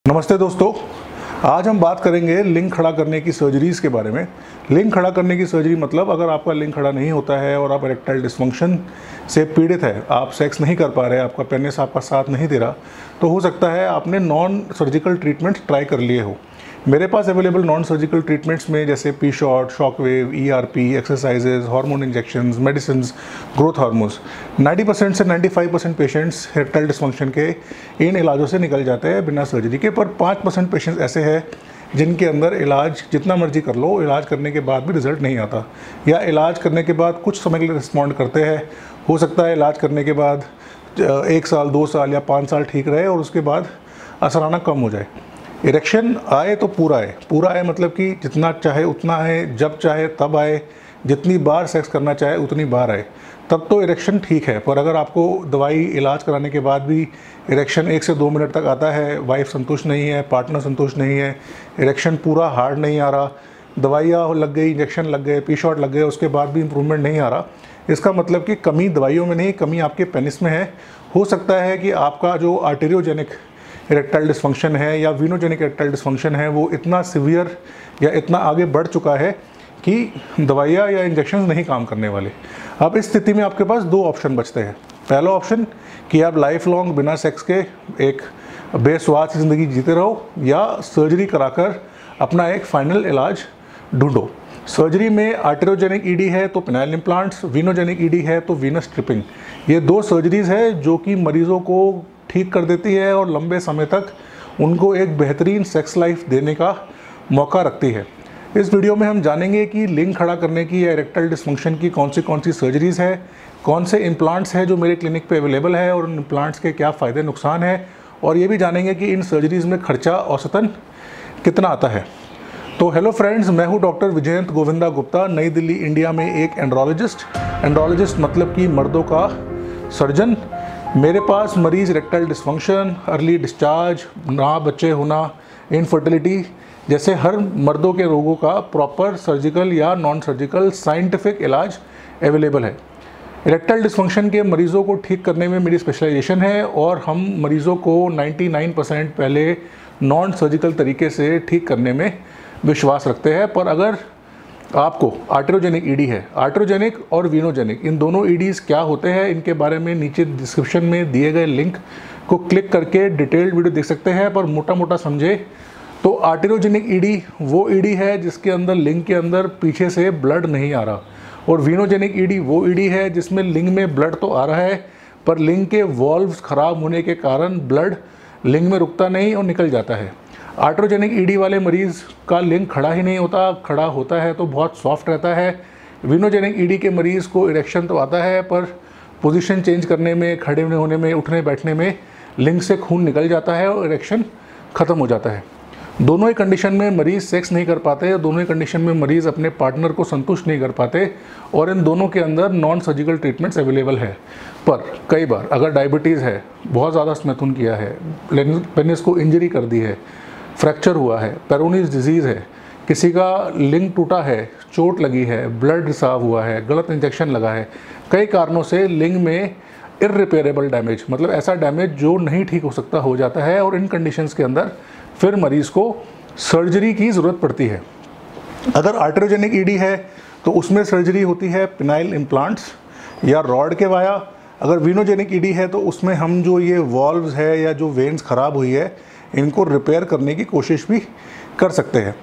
नमस्ते दोस्तों, आज हम बात करेंगे लिंग खड़ा करने की सर्जरीज़ के बारे में। लिंग खड़ा करने की सर्जरी मतलब अगर आपका लिंग खड़ा नहीं होता है और आप इरेक्टाइल डिस्फंक्शन से पीड़ित है, आप सेक्स नहीं कर पा रहे, आपका पेनिस आपका साथ नहीं दे रहा, तो हो सकता है आपने नॉन सर्जिकल ट्रीटमेंट्स ट्राई कर लिए हो। मेरे पास अवेलेबल नॉन सर्जिकल ट्रीटमेंट्स में जैसे P shot, shockwave, ERP, exercises, hormone injections, medicine, growth hormones, 90% से 95% पेशेंट्स इरेक्टाइल डिस्फंक्शन के इन इलाजों से निकल जाते हैं बिना सर्जरी के। पर 5% पेशेंट्स ऐसे हैं जिनके अंदर इलाज जितना मर्जी कर लो, इलाज करने के बाद भी रिजल्ट नहीं आता, या इलाज करने के बाद कुछ समय के लिए रिस्पॉन्ड करते हैं। हो सकता है इलाज करने के बाद 1 साल, 2 साल या 5 साल ठीक रहे और उसके बाद असराना कम हो जाए। इरेक्शन आए तो पूरा आए मतलब कि जितना चाहे उतना आए, जब चाहे तब आए, जितनी बार सेक्स करना चाहे उतनी बार आए, तब तो इरेक्शन ठीक है। पर अगर आपको दवाई इलाज कराने के बाद भी इरेक्शन 1 से 2 मिनट तक आता है, वाइफ संतुष्ट नहीं है, पार्टनर संतुष्ट नहीं है, इरेक्शन पूरा हार्ड नहीं आ रहा, दवाइयाँ लग गई, इंजेक्शन लग गए, पी शॉट लग गए, उसके बाद भी इंप्रूवमेंट नहीं आ रहा, इसका मतलब कि कमी दवाइयों में नहीं, कमी आपके पेनिस में है। हो सकता है कि आपका जो आर्टेरियोजेनिक इरेक्टाइल डिस्फंक्शन है या वीनोजेनिक इरेक्टाइल डिस्फंक्शन है वो इतना सीवियर या इतना आगे बढ़ चुका है कि दवाइयाँ या इंजेक्शन नहीं काम करने वाले। अब इस स्थिति में आपके पास 2 ऑप्शन बचते हैं। पहला ऑप्शन कि आप लाइफ लॉन्ग बिना सेक्स के एक बेस्वाद की ज़िंदगी जीते रहो, या सर्जरी कराकर अपना एक फाइनल इलाज ढूंढो। सर्जरी में आर्टेरियोजेनिक ED है तो पेनाइल इम्प्लांट्स, वीनोजेनिक ED है तो वीनस स्ट्रिपिंग। ये 2 सर्जरीज़ है जो कि मरीज़ों को ठीक कर देती है और लंबे समय तक उनको एक बेहतरीन सेक्स लाइफ देने का मौका रखती है। इस वीडियो में हम जानेंगे कि लिंग खड़ा करने की या इरेक्टाइल डिस्फंक्शन की कौन सी सर्जरीज़ है, कौन से इम्प्लांट्स हैं जो मेरे क्लिनिक पे अवेलेबल है और उन इम्प्लांट्स के क्या फ़ायदे नुकसान हैं, और ये भी जानेंगे कि इन सर्जरीज़ में खर्चा औसतन कितना आता है। तो हेलो फ्रेंड्स, मैं हूँ डॉक्टर विजयंत गोविंदा गुप्ता, नई दिल्ली इंडिया में एक एंड्रोलॉजिस्ट मतलब कि मर्दों का सर्जन। मेरे पास मरीज़ इरेक्टाइल डिस्फंक्शन, अर्ली डिस्चार्ज, ना बच्चे होना, इनफर्टिलिटी जैसे हर मर्दों के रोगों का प्रॉपर सर्जिकल या नॉन सर्जिकल साइंटिफिक इलाज अवेलेबल है। इरेक्टाइल डिस्फंक्शन के मरीज़ों को ठीक करने में मेरी स्पेशलाइजेशन है और हम मरीज़ों को 99% पहले नॉन सर्जिकल तरीके से ठीक करने में विश्वास रखते हैं। पर अगर आपको आर्टेरियोजेनिक ED है, आर्टेरियोजेनिक और वीनोजेनिक इन दोनों EDs क्या होते हैं, इनके बारे में नीचे डिस्क्रिप्शन में दिए गए लिंक को क्लिक करके डिटेल्ड वीडियो देख सकते हैं। पर मोटा समझे तो आर्टेरियोजेनिक ED वो ED है जिसके अंदर लिंग के अंदर पीछे से ब्लड नहीं आ रहा, और वीनोजेनिक ED वो ED है जिसमें लिंग में ब्लड तो आ रहा है पर लिंग के वॉल्व्स खराब होने के कारण ब्लड लिंग में रुकता नहीं और निकल जाता है। आर्टेरियोजेनिक ED वाले मरीज़ का लिंग खड़ा ही नहीं होता, खड़ा होता है तो बहुत सॉफ्ट रहता है। वीनोजेनिक ED के मरीज़ को इरेक्शन तो आता है पर पोजीशन चेंज करने में, खड़े होने में, उठने बैठने में लिंग से खून निकल जाता है और इरेक्शन ख़त्म हो जाता है। दोनों ही कंडीशन में मरीज़ सेक्स नहीं कर पाते, दोनों ही कंडीशन में मरीज़ अपने पार्टनर को संतुष्ट नहीं कर पाते, और इन दोनों के अंदर नॉन सर्जिकल ट्रीटमेंट्स अवेलेबल है। पर कई बार अगर डायबिटीज़ है, बहुत ज़्यादा स्मैथुन किया है, पेनिस को इंजरी कर दी है, फ्रैक्चर हुआ है, पेरोनीज डिजीज़ है, किसी का लिंग टूटा है, चोट लगी है, ब्लड रिसाव हुआ है, गलत इंजेक्शन लगा है, कई कारणों से लिंग में इररिपेयरेबल डैमेज मतलब ऐसा डैमेज जो नहीं ठीक हो सकता हो जाता है, और इन कंडीशंस के अंदर फिर मरीज़ को सर्जरी की ज़रूरत पड़ती है। अगर आर्टेरियोजेनिक ED है तो उसमें सर्जरी होती है पेनाइल इम्प्लांट्स या रॉड के वाया। अगर वीनोजेनिक ED है तो उसमें हम जो ये वॉल्व्स है या जो वेन्स ख़राब हुई है इनको रिपेयर करने की कोशिश भी कर सकते हैं।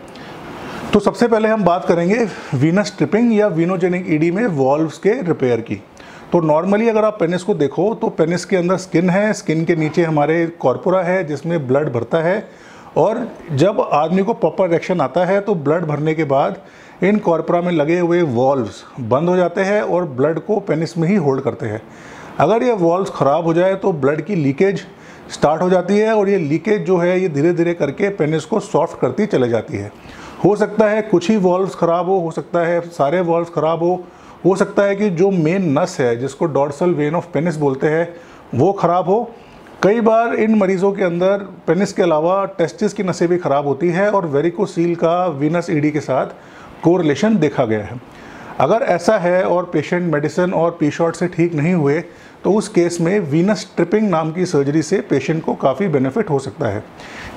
तो सबसे पहले हम बात करेंगे वीनस स्ट्रिपिंग या वीनोजेनिक ED में वॉल्व्स के रिपेयर की। तो नॉर्मली अगर आप पेनिस को देखो तो पेनिस के अंदर स्किन है, स्किन के नीचे हमारे कॉर्पोरा है जिसमें ब्लड भरता है, और जब आदमी को प्रॉपर इरेक्शन आता है तो ब्लड भरने के बाद इन कॉर्पोरा में लगे हुए वॉल्व्स बंद हो जाते हैं और ब्लड को पेनिस में ही होल्ड करते हैं। अगर ये वॉल्व्स ख़राब हो जाए तो ब्लड की लीकेज स्टार्ट हो जाती है, और ये लीकेज जो है ये धीरे धीरे करके पेनिस को सॉफ्ट करती चले जाती है। हो सकता है कुछ ही वॉल्व्स ख़राब हो सकता है सारे वॉल्व्स ख़राब हो सकता है कि जो मेन नस है जिसको डॉर्सल वेन ऑफ पेनिस बोलते हैं वो ख़राब हो। कई बार इन मरीज़ों के अंदर पेनिस के अलावा टेस्टिस की नसें भी ख़राब होती है, और वेरिकोसील का वीनस ED के साथ कोरिलेशन देखा गया है। अगर ऐसा है और पेशेंट मेडिसिन और पी शॉट से ठीक नहीं हुए तो उस केस में वीनस स्ट्रिपिंग नाम की सर्जरी से पेशेंट को काफ़ी बेनिफिट हो सकता है।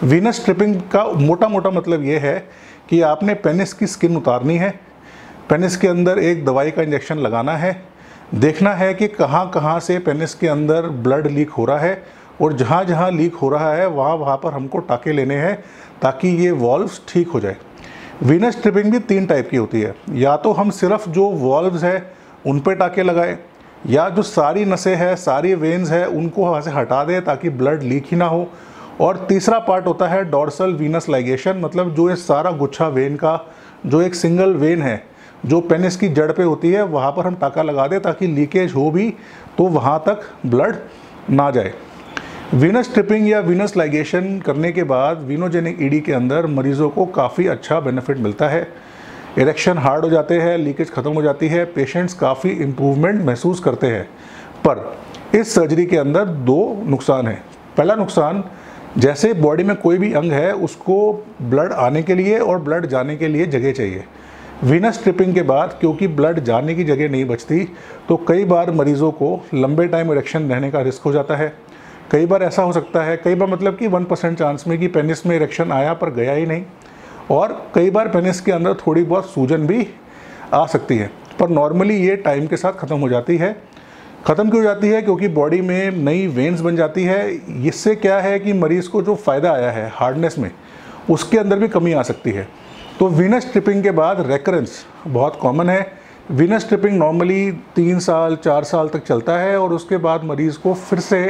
वीनस स्ट्रिपिंग का मोटा मोटा मतलब ये है कि आपने पेनिस की स्किन उतारनी है, पेनिस के अंदर एक दवाई का इंजेक्शन लगाना है, देखना है कि कहाँ कहाँ से पेनिस के अंदर ब्लड लीक हो रहा है, और जहाँ जहाँ लीक हो रहा है वहाँ पर हमको टाँके लेने हैं ताकि ये वॉल्व्स ठीक हो जाए। वीनस स्ट्रिपिंग भी 3 टाइप की होती है, या तो हम सिर्फ जो वॉल्व्स है उन पे टाँके लगाएं, या जो सारी नसें हैं, सारी वेन्स है, उनको वहाँ से हटा दें ताकि ब्लड लीक ही ना हो। और तीसरा पार्ट होता है डॉर्सल वीनस लाइगेशन, मतलब जो ये सारा गुच्छा वेन का जो एक सिंगल वेन है जो पेनिस की जड़ पे होती है, वहाँ पर हम टाँका लगा दें ताकि लीकेज हो भी तो वहाँ तक ब्लड ना जाए। वीनस स्ट्रिपिंग या वीनस लाइगेशन करने के बाद वीनोजेनिक ईडी के अंदर मरीज़ों को काफ़ी अच्छा बेनिफिट मिलता है। इरेक्शन हार्ड हो जाते हैं, लीकेज ख़त्म हो जाती है, पेशेंट्स काफ़ी इम्प्रूवमेंट महसूस करते हैं। पर इस सर्जरी के अंदर 2 नुकसान हैं। पहला नुकसान, जैसे बॉडी में कोई भी अंग है उसको ब्लड आने के लिए और ब्लड जाने के लिए जगह चाहिए। वीनस स्ट्रिपिंग के बाद क्योंकि ब्लड जाने की जगह नहीं बचती, तो कई बार मरीज़ों को लंबे टाइम इरेक्शन रहने का रिस्क हो जाता है। कई बार ऐसा हो सकता है, कई बार मतलब कि 1% चांस में कि पेनिस में इरेक्शन आया पर गया ही नहीं, और कई बार पेनिस के अंदर थोड़ी बहुत सूजन भी आ सकती है, पर नॉर्मली ये टाइम के साथ ख़त्म हो जाती है। ख़त्म क्यों हो जाती है? क्योंकि बॉडी में नई वेन्स बन जाती है। इससे क्या है कि मरीज़ को जो फ़ायदा आया है हार्डनेस में, उसके अंदर भी कमी आ सकती है। तो वीनस स्ट्रिपिंग के बाद रेकरेंस बहुत कॉमन है। वीनस स्ट्रिपिंग नॉर्मली 3 साल 4 साल तक चलता है, और उसके बाद मरीज़ को फिर से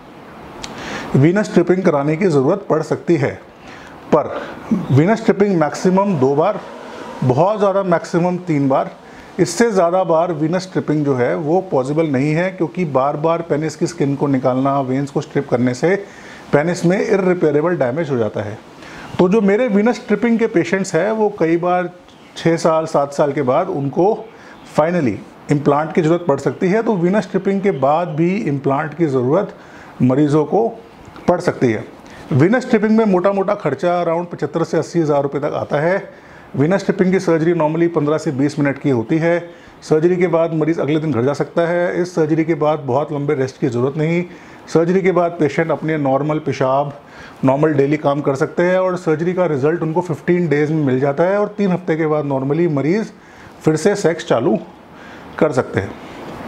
वीनस स्ट्रिपिंग कराने की ज़रूरत पड़ सकती है। पर वीनस स्ट्रिपिंग मैक्सिमम 2 बार, बहुत ज़्यादा मैक्सिमम 3 बार, इससे ज़्यादा बार वीनस स्ट्रिपिंग जो है वो पॉसिबल नहीं है, क्योंकि बार बार पेनिस की स्किन को निकालना, वेन्स को स्ट्रिप करने से पेनिस में इररिपेयरेबल डैमेज हो जाता है। तो जो मेरे वीनस स्ट्रिपिंग के पेशेंट्स हैं वो कई बार 6 साल 7 साल के बाद उनको फाइनली इम्प्लांट की ज़रूरत पड़ सकती है। तो वीनस स्ट्रिपिंग के बाद भी इम्प्लांट की ज़रूरत मरीज़ों को पड़ सकती है। वीनस स्ट्रिपिंग में मोटा मोटा खर्चा अराउंड 75 से 80 हज़ार रुपये तक आता है। वीनस स्ट्रिपिंग की सर्जरी नॉर्मली 15 से 20 मिनट की होती है। सर्जरी के बाद मरीज़ अगले दिन घर जा सकता है। इस सर्जरी के बाद बहुत लंबे रेस्ट की ज़रूरत नहीं। सर्जरी के बाद पेशेंट अपने नॉर्मल पेशाब, नॉर्मल डेली काम कर सकते हैं, और सर्जरी का रिज़ल्ट उनको 15 डेज़ में मिल जाता है, और 3 हफ्ते के बाद नॉर्मली मरीज़ फिर से सेक्स चालू कर सकते हैं।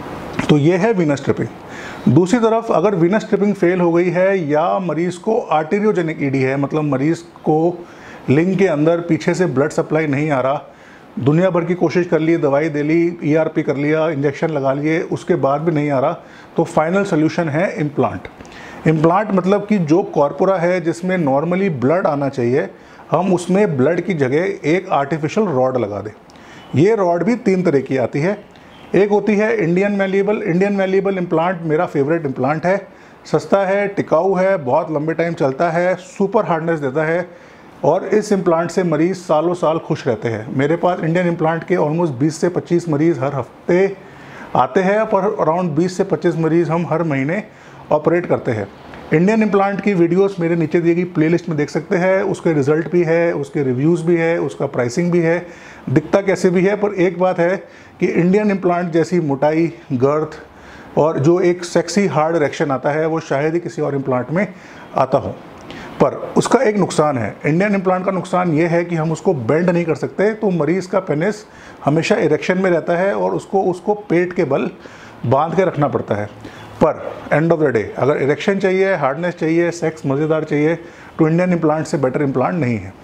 तो ये है वीनस स्ट्रिपिंग। दूसरी तरफ अगर वीनस स्ट्रिपिंग फेल हो गई है, या मरीज़ को आर्टेरियोजेनिक ईडी है, मतलब मरीज़ को लिंग के अंदर पीछे से ब्लड सप्लाई नहीं आ रहा, दुनिया भर की कोशिश कर ली, दवाई दे ली, ERP कर लिया, इंजेक्शन लगा लिए, उसके बाद भी नहीं आ रहा, तो फाइनल सोल्यूशन है इम्प्लांट। इम्प्लांट मतलब कि जो कॉर्पोरा है जिसमें नॉर्मली ब्लड आना चाहिए, हम उसमें ब्लड की जगह एक आर्टिफिशियल रॉड लगा दें। ये रॉड भी 3 तरह की आती है। एक होती है Indian malleable. Indian malleable implant मेरा फेवरेट इम्प्लांट है। सस्ता है, टिकाऊ है, बहुत लंबे टाइम चलता है, सुपर हार्डनेस देता है, और इस इम्प्लांट से मरीज़ सालों साल खुश रहते हैं। मेरे पास इंडियन इम्प्लांट के ऑलमोस्ट 20 से 25 मरीज़ हर हफ्ते आते हैं, पर अराउंड 20 से 25 मरीज़ हम हर महीने ऑपरेट करते हैं। इंडियन इम्प्लांट की वीडियोस मेरे नीचे दी गई प्लेलिस्ट में देख सकते हैं। उसके रिज़ल्ट भी है, उसके रिव्यूज़ भी है, उसका प्राइसिंग भी है, दिखता कैसे भी है। पर एक बात है कि इंडियन इम्प्लांट जैसी मोटाई, गर्थ और जो एक सेक्सी हार्ड इरेक्शन आता है, वो शायद ही किसी और इम्प्लांट में आता हो। पर उसका एक नुकसान है। इंडियन इम्प्लांट का नुकसान ये है कि हम उसको बेंड नहीं कर सकते, तो मरीज़ का पेनिस हमेशा इरेक्शन में रहता है, और उसको पेट के बल बांध के रखना पड़ता है। पर एंड ऑफ द डे अगर इरेक्शन चाहिए, हार्डनेस चाहिए, सेक्स मज़ेदार चाहिए, तो इंडियन इम्प्लांट से बेटर इम्प्लांट नहीं है।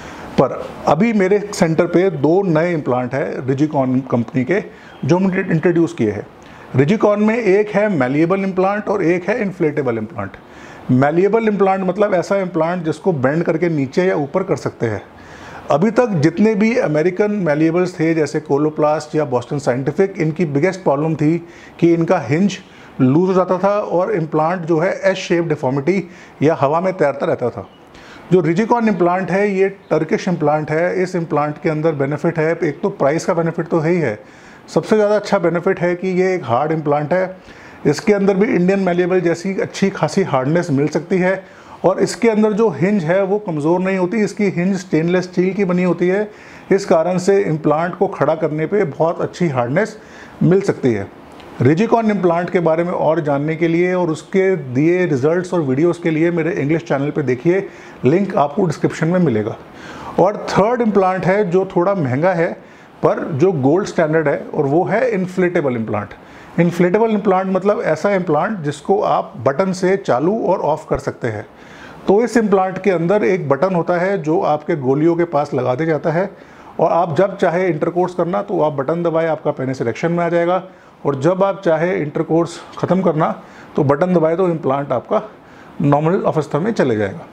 पर अभी मेरे सेंटर पे 2 नए इम्प्लांट है रिजिकॉन कंपनी के, जो हमने इंट्रोड्यूस किए हैं। रिजिकॉन में एक है मैलिएबल इम्प्लांट और एक है इन्फ्लेटेबल इम्प्लांट। मैलिएबल इम्प्लांट मतलब ऐसा इम्प्लांट जिसको बेंड करके नीचे या ऊपर कर सकते हैं। अभी तक जितने भी अमेरिकन मैलिएबल्स थे, जैसे कोलोप्लास्ट या बॉस्टन साइंटिफिक, इनकी बिगेस्ट प्रॉब्लम थी कि इनका हिंज लूज हो जाता था, और इम्प्लांट जो है एस शेप डिफॉर्मिटी या हवा में तैरता रहता था। जो रिजिकॉन इम्प्लांट है ये टर्किश इम्प्लांट है। इस इम्प्लांट के अंदर बेनिफिट है, एक तो प्राइस का बेनिफिट तो है ही है, सबसे ज़्यादा अच्छा बेनिफिट है कि ये एक हार्ड इम्प्लांट है। इसके अंदर भी इंडियन मैलिएबल जैसी अच्छी खासी हार्डनेस मिल सकती है, और इसके अंदर जो हिंज है वो कमज़ोर नहीं होती। इसकी हिंज स्टेनलेस स्टील की बनी होती है, इस कारण से इम्प्लांट को खड़ा करने पे बहुत अच्छी हार्डनेस मिल सकती है। रिजिकॉन इम्प्लांट के बारे में और जानने के लिए और उसके दिए रिजल्ट्स और वीडियोस के लिए मेरे इंग्लिश चैनल पे देखिए, लिंक आपको डिस्क्रिप्शन में मिलेगा। और थर्ड इम्प्लांट है जो थोड़ा महंगा है पर जो गोल्ड स्टैंडर्ड है, और वो है इन्फ्लेटेबल इम्प्लांट। इन्फ्लेटेबल इम्प्लांट मतलब ऐसा इम्प्लांट जिसको आप बटन से चालू और ऑफ कर सकते हैं। तो इस इम्प्लांट के अंदर एक बटन होता है जो आपके गोलियों के पास लगा दिया जाता है, और आप जब चाहे इंटरकोर्स करना तो आप बटन दबाए, आपका पेनिस इरेक्शन में आ जाएगा, और जब आप चाहे इंटरकोर्स ख़त्म करना तो बटन दबाए तो इम्प्लांट आपका नॉर्मल अवस्था में चले जाएगा।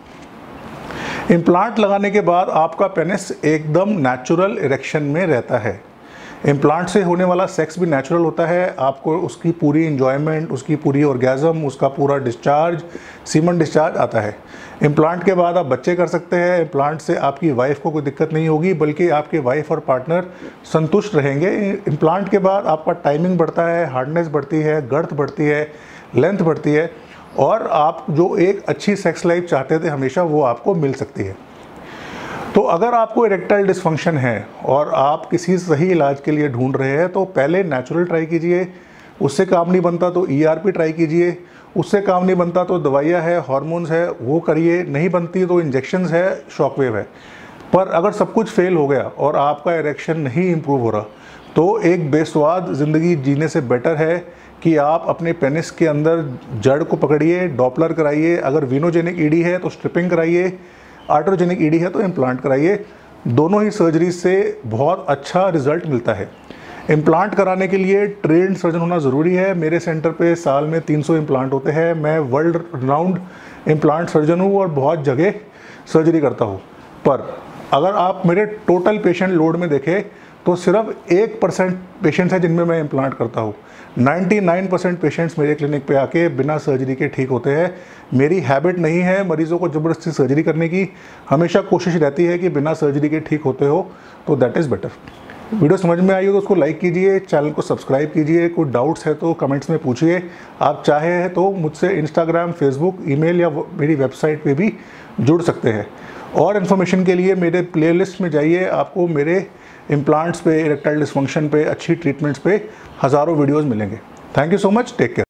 इम्प्लांट लगाने के बाद आपका पेनिस एकदम नेचुरल इरेक्शन में रहता है। इम्प्लांट से होने वाला सेक्स भी नेचुरल होता है, आपको उसकी पूरी इन्जॉयमेंट, उसकी पूरी ऑर्गेज़म, उसका पूरा डिस्चार्ज, सीमन डिस्चार्ज आता है। इम्प्लांट के बाद आप बच्चे कर सकते हैं। इम्प्लांट से आपकी वाइफ को कोई दिक्कत नहीं होगी, बल्कि आपके वाइफ और पार्टनर संतुष्ट रहेंगे। इम्प्लांट के बाद आपका टाइमिंग बढ़ता है, हार्डनेस बढ़ती है, गर्थ बढ़ती है, लेंथ बढ़ती है, और आप जो एक अच्छी सेक्स लाइफ चाहते थे हमेशा, वो आपको मिल सकती है। तो अगर आपको इरेक्टाइल डिसफंक्शन है और आप किसी सही इलाज के लिए ढूंढ रहे हैं तो पहले नेचुरल ट्राई कीजिए, उससे काम नहीं बनता तो ERP ट्राई कीजिए, उससे काम नहीं बनता तो दवाइयाँ है, हार्मोन्स है, वो करिए, नहीं बनती तो इंजेक्शंस है, शॉकवेव है। पर अगर सब कुछ फेल हो गया और आपका इरेक्शन नहीं इम्प्रूव हो रहा तो एक बेस्वाद ज़िंदगी जीने से बेटर है कि आप अपने पेनिस के अंदर जड़ को पकड़िए, डॉपलर कराइए, अगर वीनोजेनिक ED है तो स्ट्रिपिंग कराइए, आर्टरोजेनिक ED है तो इम्प्लांट कराइए। दोनों ही सर्जरी से बहुत अच्छा रिजल्ट मिलता है। इम्प्लांट कराने के लिए ट्रेंड सर्जन होना ज़रूरी है। मेरे सेंटर पे साल में 300 इम्प्लांट होते हैं। मैं वर्ल्ड रिनाउंड इम्प्लांट सर्जन हूँ और बहुत जगह सर्जरी करता हूँ। पर अगर आप मेरे टोटल पेशेंट लोड में देखें तो सिर्फ 1% पेशेंट्स हैं जिनमें मैं इम्प्लांट करता हूँ। 99% पेशेंट्स मेरे क्लिनिक पे आके बिना सर्जरी के ठीक होते हैं। मेरी हैबिट नहीं है मरीज़ों को ज़बरदस्ती सर्जरी करने की, हमेशा कोशिश रहती है कि बिना सर्जरी के ठीक होते हो तो दैट इज़ बेटर। वीडियो समझ में आई हो तो उसको लाइक कीजिए, चैनल को सब्सक्राइब कीजिए। कोई डाउट्स है तो कमेंट्स में पूछिए। आप चाहे तो मुझसे इंस्टाग्राम, फेसबुक, ईमेल या मेरी वेबसाइट पे भी जुड़ सकते हैं। और इन्फॉर्मेशन के लिए मेरे प्लेलिस्ट में जाइए, आपको मेरे इम्प्लांट्स पे, इरेक्टाइल डिसफंक्शन पे, अच्छी ट्रीटमेंट्स पे हज़ारों वीडियोज़ मिलेंगे। Thank you so much, take care.